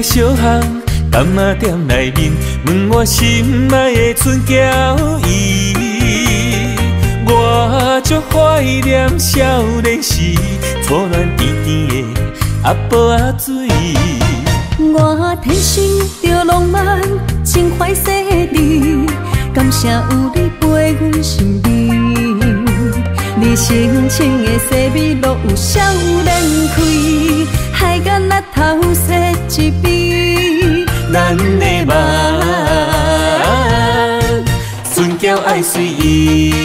小巷，柑仔店内面，问我心爱的春娇姨。我足怀念少年时，初恋甜甜的阿婆阿水。 我天生就浪漫，情怀细腻，感谢有你陪阮身边。你深情的细味，落有少年开，海眼仔头洗一边。 咱的梦，春娇爱随意。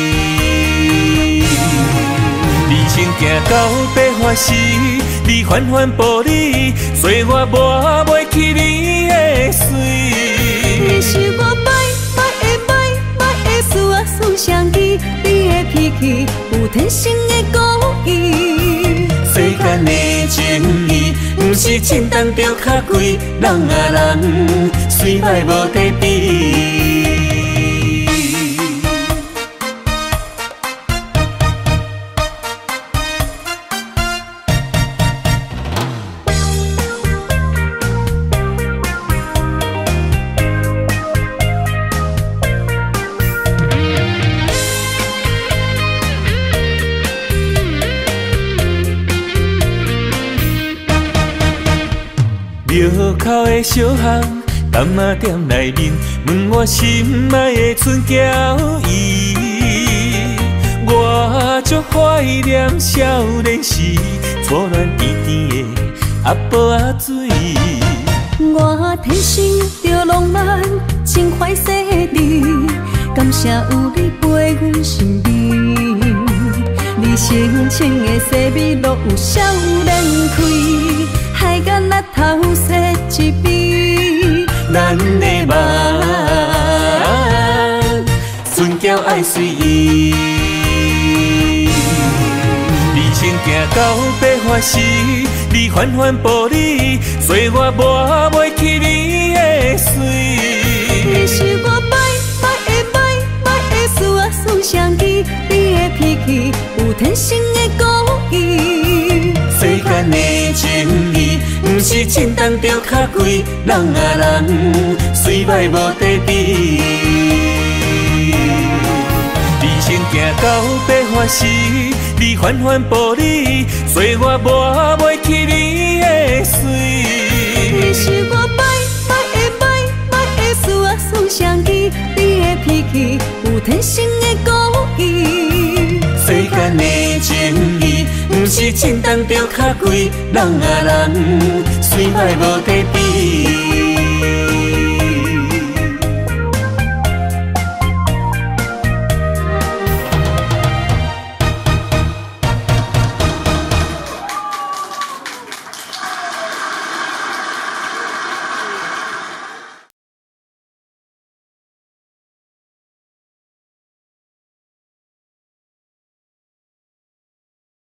人生行到白发时，你缓缓步离，说我抹袂去你的水。 你是我歹的思啊思相记，你的脾气有天生的故意。 世间的情义，不是轻重着较贵，人啊人，虽歹无地比。庙口的小巷，柑仔店内面，问我心爱的春娇姨。我足怀念少年时，初恋甜甜的阿婆阿水。 我天生就浪漫，情怀细腻，感谢有你陪阮身边。你深情的细味，落有少年开，海眼仔头洗一边。 咱的梦，春娇爱随意。人生行到白发时，你缓缓步离，说我抹袂去你的水。 你是我歹的思啊思相记，你的脾气有天生的故意。 世间的情义，不是轻重着较贵，人啊人，虽歹无地比。人生行到白发时，你缓缓步离，说我抹袂去你的水。 你是我歹的思啊思相记，你的脾气有天生的故意。 世间的情义，不是轻重着较贵，人啊人，虽歹无地比。